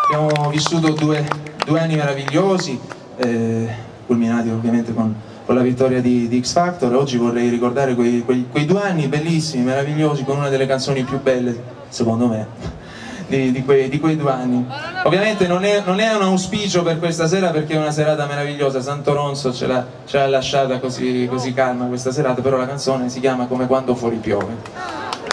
Abbiamo vissuto due anni meravigliosi, culminati ovviamente con la vittoria di X Factor. Oggi vorrei ricordare quei 2 anni bellissimi, meravigliosi, con una delle canzoni più belle, secondo me, di quei 2 anni. Ovviamente non è un auspicio per questa sera, perché è una serata meravigliosa. Santo Ronzo ce l'ha lasciata così calma questa serata, però la canzone si chiama Come quando fuori piove.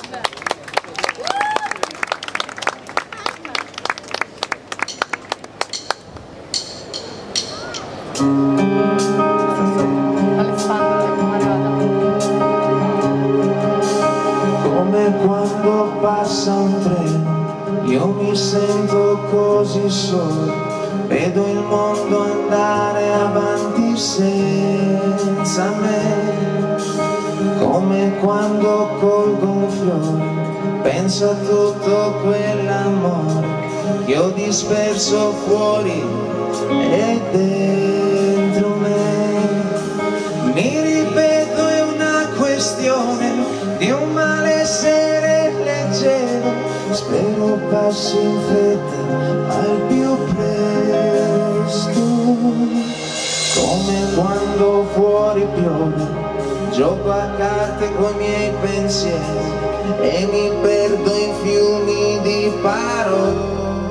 Come quando passa un treno, io mi sento così solo, vedo il mondo andare avanti senza me. Come quando colgo un fiore, penso a tutto quell'amore che ho disperso fuori e dentro me. Mi ripeto, è una questione di un malessere leggero, spero passi in fretta al più presto. Come quando fuori piove, gioco a carte coi miei pensieri e mi perdo in fiumi di parole.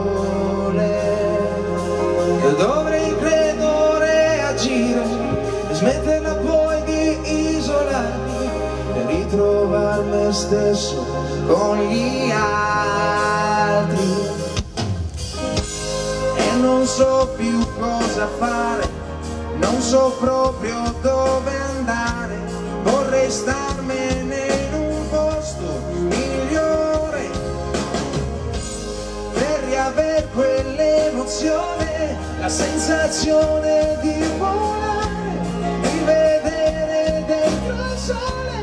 Dovrei, credo, reagire, smetterla poi di isolarmi e ritrovare me stesso con gli altri. E non so più cosa fare, non so proprio dove andare, vorrei starmene in un posto migliore per riavere quell'emozione, la sensazione di volare, di vedere dentro il sole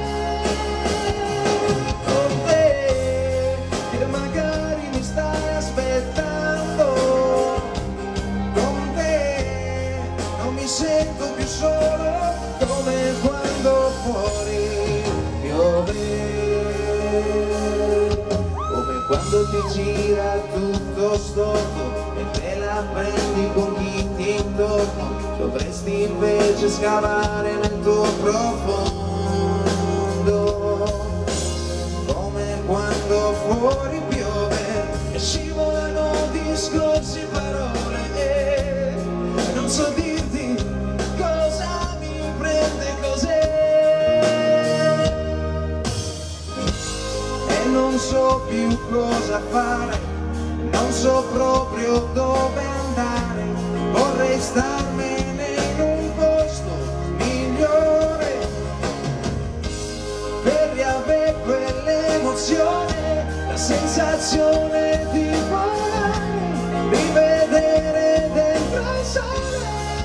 con te, che magari mi stai aspettando. Con te non mi sento più solo, come quando fuori piove, come quando ti gira tutto storto e te la prendi con chi ti intorno. Dovresti invece scavare nel tuo profondo, come quando fuori piove e scivolano discorsi, parole e non so dirti cosa mi prende cos'è. E non so più cosa fare, non so proprio dove andare, vorrei starmene in un posto migliore per riavere quell'emozione, la sensazione di volare, di vedere dentro il sole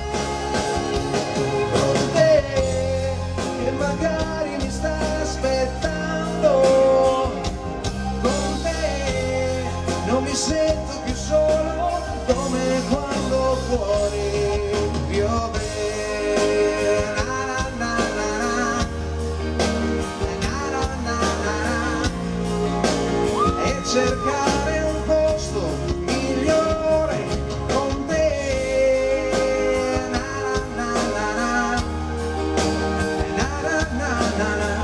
con te, che magari mi stai aspettando. Con te non mi sento più solo, come quando fuori piove. Na, na, na, na. Na, na, na, na, na. E cercare un posto migliore con te. Na, na, na, na. Na, na, na, na.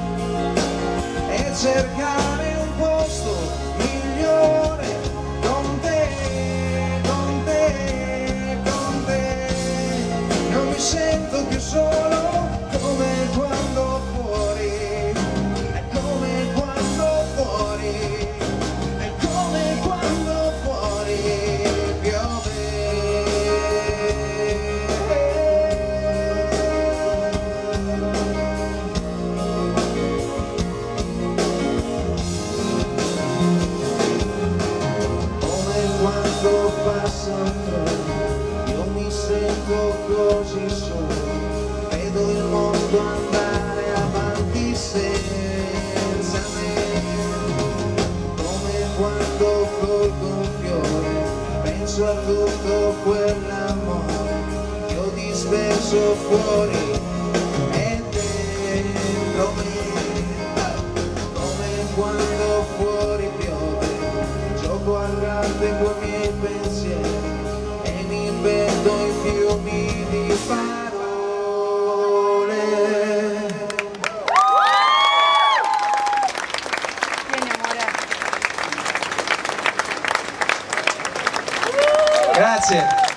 E cercare un posto migliore con te, con te, con te. Non mi sento più solo, come quando fuori, è come quando fuori, è come quando fuori piove. Quando passa un treno, io mi sento così solo, vedo il mondo andare avanti senza me. Come quando colgo un fiore, penso a tutto quell'amore che ho disperso fuori e dentro me. Come quando fuori piove, gioco a carte coi miei pensieri Grazie.